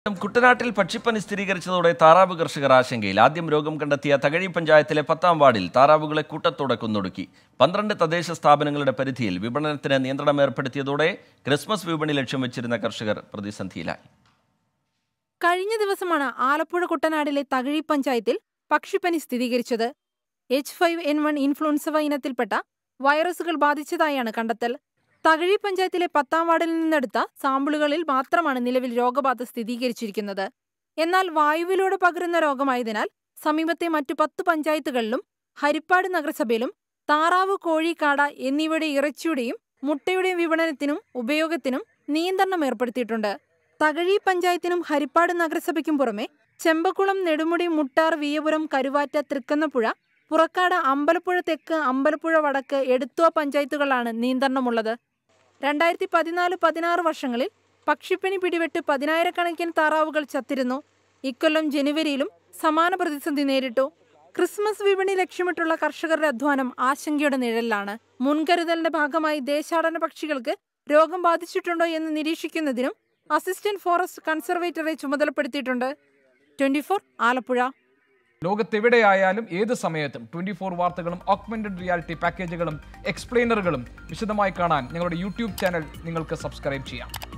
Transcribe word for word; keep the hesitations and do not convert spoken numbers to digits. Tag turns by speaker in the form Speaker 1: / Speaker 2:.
Speaker 1: കുട്ടനാട്ടിൽ പക്ഷിപ്പനി സ്ഥിരീകരിച്ചതോടെ താറാവ് കർഷകർ ആശങ്കയിൽ. ആദ്യം രോഗം കണ്ടെത്തിയ തകഴി പഞ്ചായത്തിലെ പത്താം വാർഡിൽ താറാവുകളെ കൂട്ടത്തോടെ കൊന്നൊടുക്കി. പന്ത്രണ്ട് തദ്ദേശ സ്ഥാപനങ്ങളുടെ പരിധിയിൽ വിപണനത്തിന് നിയന്ത്രണം ഏർപ്പെടുത്തിയതോടെ ക്രിസ്മസ് വിപണി ലക്ഷ്യം വെച്ചിരുന്ന കർഷകർ പ്രതിസന്ധിയിലായി.
Speaker 2: കഴിഞ്ഞ ദിവസമാണ് ആലപ്പുഴ കുട്ടനാടിലെ തകഴി പഞ്ചായത്തിൽ പക്ഷിപ്പനി സ്ഥിരീകരിച്ചത്. H five N one influenza ഇനത്തിൽപ്പെട്ട വൈറസുകൾ ബാധിച്ചതായാണ് കണ്ടെത്തൽ. തകഴി പഞ്ചായത്തിലെ പത്താം വാർഡിൽ നിന്നെടുത്ത സാമ്പിളുകളിൽ മാത്രമാണ് നിലവിൽ രോഗബാധ സ്ഥിരീകരിച്ചിരിക്കുന്നത്. എന്നാൽ വായുവിലൂടെ പകരുന്ന രോഗമായതിനാൽ സമീപത്തെ മറ്റു പത്ത് പഞ്ചായത്തുകളിലും ഹരിപ്പാട് നഗരസഭയിലും താറാവ്, കോഴി, കാട എന്നിവയുടെ ഇറച്ചിയുടെയും മുട്ടയുടെയും വിപണനത്തിനും ഉപയോഗത്തിനും നിയന്ത്രണം ഏർപ്പെടുത്തിയിട്ടുണ്ട്. തകഴി പഞ്ചായത്തിനും ഹരിപ്പാട് നഗരസഭയ്ക്കും പുറമെ ചെമ്പക്കുളം, നെടുമുടി, മുട്ടാർ, വിയപുരം, കരുവാറ്റ, തൃക്കുന്നപ്പുഴ, പുറക്കാട്, അമ്പലപ്പുഴ തെക്ക്, അമ്പലപ്പുഴ വടക്ക്, എടത്വ പഞ്ചായത്തുകളാണ് നിയന്ത്രണമുള്ളത്. രണ്ടായിരത്തി പതിനാല് പതിനാറ് വർഷങ്ങളിൽ പക്ഷിപ്പനി പിടിപെട്ട് പതിനായിരക്കണക്കിന് താറാവുകൾ ചത്തിരുന്നു. ഇക്കൊല്ലം ജനുവരിയിലും സമാന പ്രതിസന്ധി നേരിട്ടു. ക്രിസ്മസ് വിപണി ലക്ഷ്യമിട്ടുള്ള കർഷകരുടെ അധ്വാനം ആശങ്കയുടെ നിഴലിലാണ്. മുൻകരുതലിന്റെ ഭാഗമായി ദേശാടന പക്ഷികൾക്ക് രോഗം ബാധിച്ചിട്ടുണ്ടോ എന്ന് നിരീക്ഷിക്കുന്നതിനും അസിസ്റ്റന്റ് ഫോറസ്റ്റ് കൺസർവേറ്ററെ ചുമതലപ്പെടുത്തിയിട്ടുണ്ട്. Twenty four Alappuzha.
Speaker 3: ലോകത്തെവിടെയായാലും ഏത് സമയത്തും ട്വന്റി ഫോർ വാർത്തകളും ഓഗ്മെന്റഡ് റിയാലിറ്റി പാക്കേജുകളും എക്സ്പ്ലെയിനറുകളും വിശദമായി കാണാൻ ഞങ്ങളുടെ യൂട്യൂബ് ചാനൽ നിങ്ങൾക്ക് സബ്സ്ക്രൈബ് ചെയ്യാം.